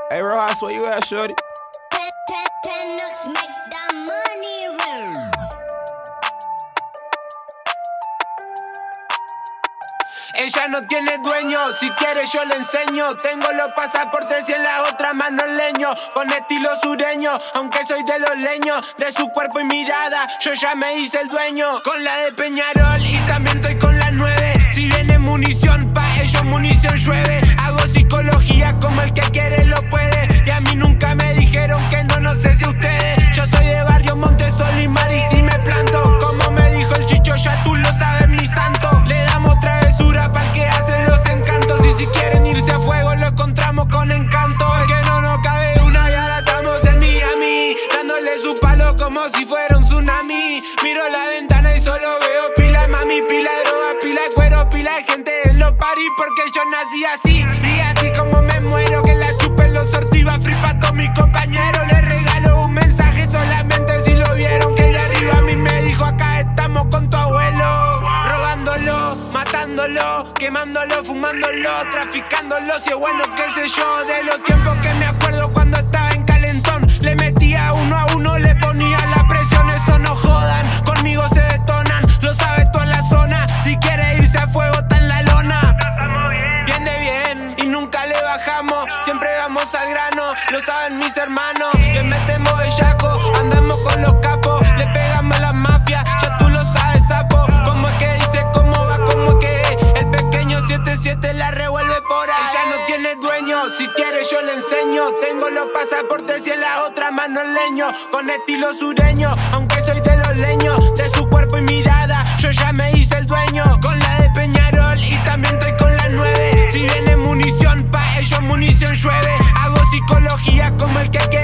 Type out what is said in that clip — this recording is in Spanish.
Hey, Rojas, where you at, shorty? Ten looks make that money roll. Ella no tiene dueño, si quiere yo le enseño. Tengo los pasaportes y en la otra mano el leño. Con estilo sureño, aunque soy de los leños. De su cuerpo y mirada, yo ya me hice el dueño. Con la de Peñarol y también estoy con la 9. Si viene munición, pa' ellos munición llueve. Hago psicología como el que quiere lo puede. Y a mí nunca me dijeron que no, no sé si ustedes. Yo soy de barrio Montesol y Mar y si me planto. Como me dijo el Chicho, ya tú lo sabes, mi santo. Le damos travesura pa'l que hacen los encantos. Y si quieren irse a fuego, lo encontramos con encanto. Es que no nos cabe una y ahora estamos en Miami, dándole su palo como si fuera un tsunami. Miro la ventana y solo veo pila de mami, pila de droga, pila de cuero, pila de gente en los paris. Porque yo nací así, y así como me muero, que la chupen los sortiva free pa' todos mis compañeros. Les regalo un mensaje solamente si lo vieron, que el de arriba a mí me dijo: acá estamos con tu abuelo. Robándolo, matándolo, quemándolo, fumándolo, traficándolo. Si es bueno, qué sé yo, de los tiempos que me acuerdo cuando estaba en calentón. Le metía uno a uno, le ponía la presión. Eso no jodan, conmigo se detonan, lo sabe toda la zona. Si quiere irse a fuego, está en la lona. Bien de bien, y nunca le bajamos, siempre vamos al grano, lo saben mis hermanos. Le metemos bellaco, andamos con los capos, le pegamos a la mafia, ya tú lo sabes, sapo. Como es que dice, cómo va, como que el pequeño 7-7 la revuelve por ahí. Ella no tiene dueño, si quiere yo le enseño. Tengo los pasaportes y en la otra mano el leño. Con estilo sureño, aunque soy de los leños. De su cuerpo y mirada, yo ya me hice el dueño. Con la de Peñarol y también estoy con la 9. Si viene munición, pa' ellos munición llueve. Hago psicología como el que quiere